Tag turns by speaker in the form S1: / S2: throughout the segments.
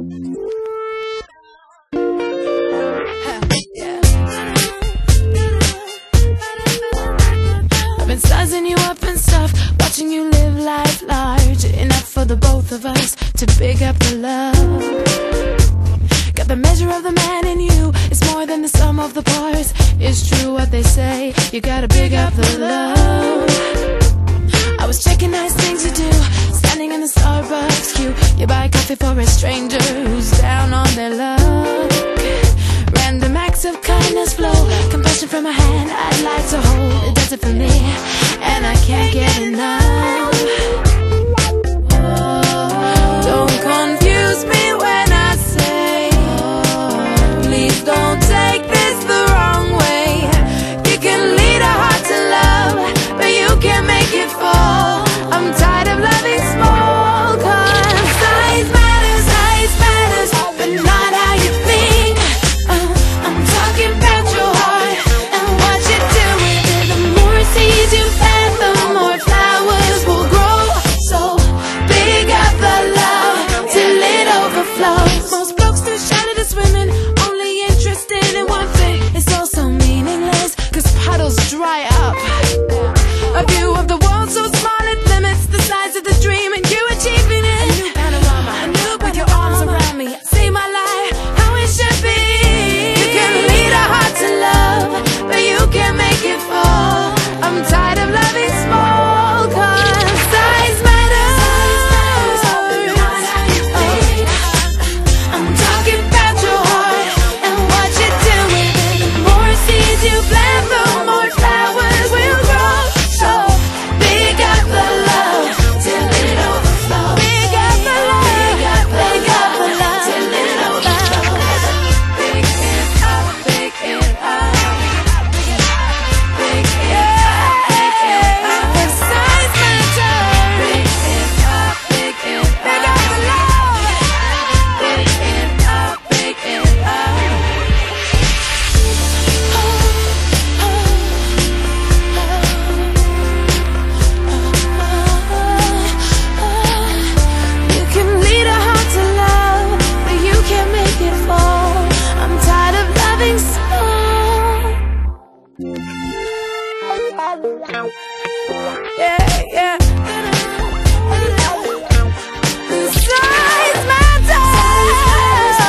S1: I've been sizing you up and stuff, watching you live life large, enough for the both of us to big up the love. Got the measure of the man in you, it's more than the sum of the parts. It's true what they say, you gotta big up the love. I was checking nice things to do, standing in the Starbucks queue. You buy coffee for a stranger who's down on their luck. Random acts of kindness flow, compassion from a hand I'd like to hold. It does it for me, and I can't get enough. Don't confuse me when I say, please don't take this the wrong way. You can lead a heart to love, but you can't make it fall. I'm tired of loving small, 'cause size matters, but not how you think. I'm talking about your heart and what you do with it. The more seeds you plant, the more flowers will grow. So big up the love till it overflows. Most blokes too shy to swimming, only interested in one thing. It's all so meaningless, 'cause puddles dry up. A view of the world so small it limits the size of the dream, and you achieving it. A new panorama, with your arms around me, see my life how it should be. You can lead a heart to love, but you can't make it fall. I'm tired of loving small, 'cause size matters. I'm talking about your heart and what you do with it. The more seeds you plant, the more flowers will grow. So big up the love till it overflows. Big up the love, big up the love till it overflows. Big it up, big it up, big it up, big it up. The size matters. Big it up, big it up, big up the love. Big it up, big it up. You can lead a heart to love, but you can't make it fall. I'm tired of loving small. Yeah. Size matters.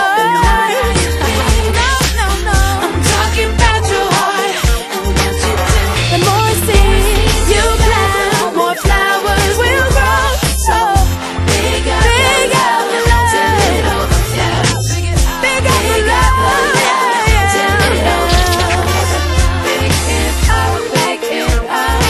S1: No. I'm talking about your heart and what you do. The more seeds you plant, more flowers will grow. So big up the love till it overflows. Big up the love till it overflows. Big it up, big it up,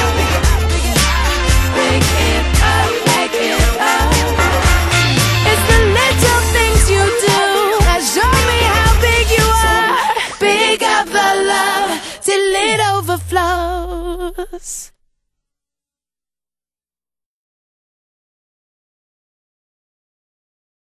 S1: big it up, big it up. It's the little things you do that show me how big you are. Big up the love till it overflows.